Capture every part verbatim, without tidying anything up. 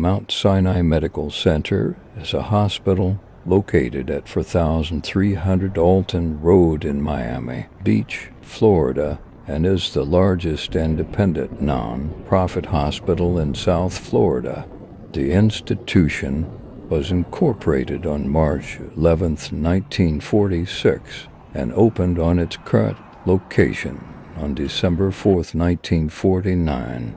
Mount Sinai Medical Center is a hospital located at four thousand three hundred Alton Road in Miami Beach, Florida, and is the largest independent non-profit hospital in South Florida. The institution was incorporated on March eleventh, nineteen forty-six, and opened on its current location on December fourth, nineteen forty-nine.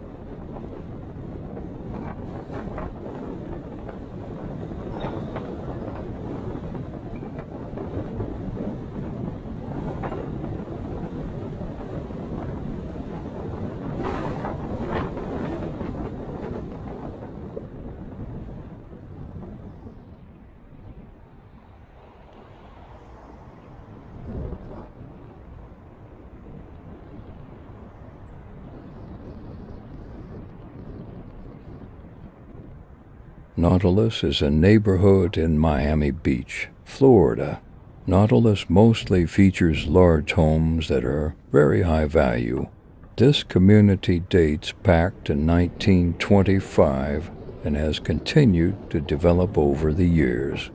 Nautilus is a neighborhood in Miami Beach, Florida. Nautilus mostly features large homes that are very high value. This community dates back to nineteen twenty-five and has continued to develop over the years.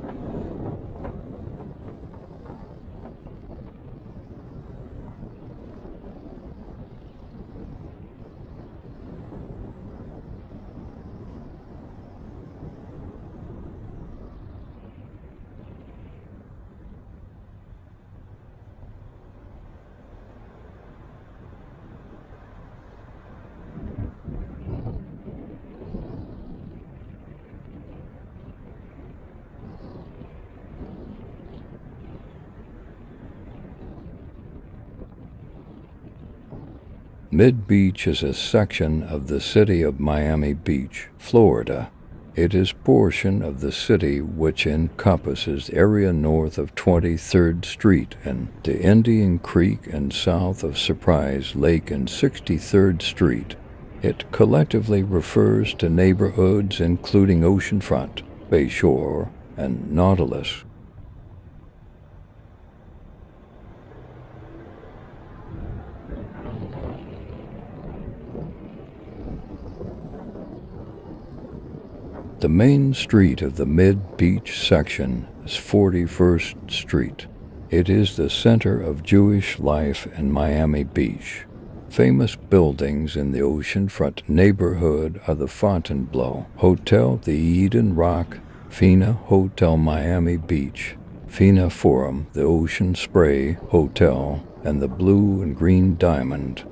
Mid-Beach is a section of the city of Miami Beach, Florida. It is a portion of the city which encompasses the area north of twenty-third Street and the Indian Creek and south of Surprise Lake and sixty-third Street. It collectively refers to neighborhoods including Oceanfront, Bayshore, and Nautilus. The main street of the Mid-Beach section is forty-first Street. It is the center of Jewish life in Miami Beach. Famous buildings in the Oceanfront neighborhood are the Fontainebleau Hotel, the Eden Rock, Faena Hotel Miami Beach, Faena Forum, the Ocean Spray Hotel, and the Blue and Green Diamond.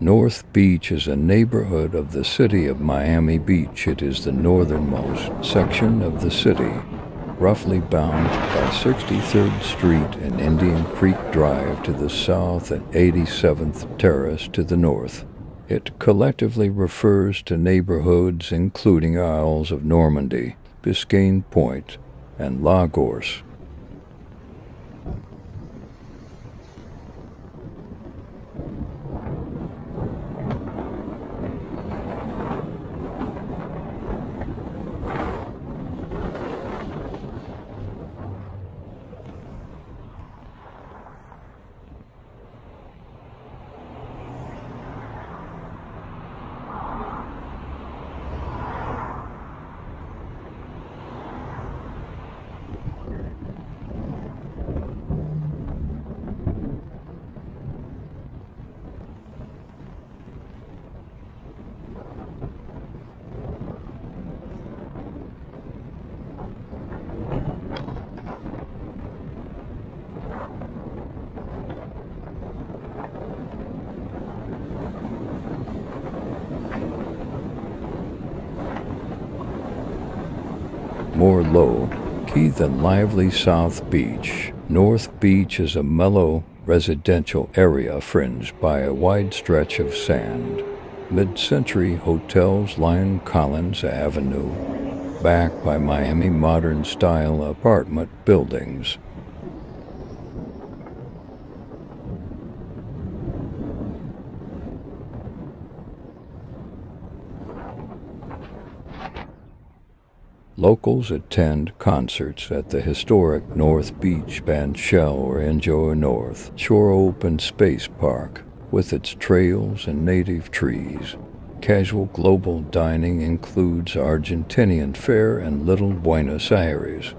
North Beach is a neighborhood of the city of Miami Beach. It is the northernmost section of the city, roughly bound by sixty-third Street and Indian Creek Drive to the south and eighty-seventh Terrace to the north. It collectively refers to neighborhoods including Isles of Normandy, Biscayne Point, and Lagos. More low-key than lively South Beach, North Beach is a mellow residential area fringed by a wide stretch of sand. Mid-century hotels line Collins Avenue, backed by Miami modern-style apartment buildings. Locals attend concerts at the historic North Beach Band Shell or Enjoy North Shore Open Space Park with its trails and native trees. Casual global dining includes Argentinian fare and Little Buenos Aires.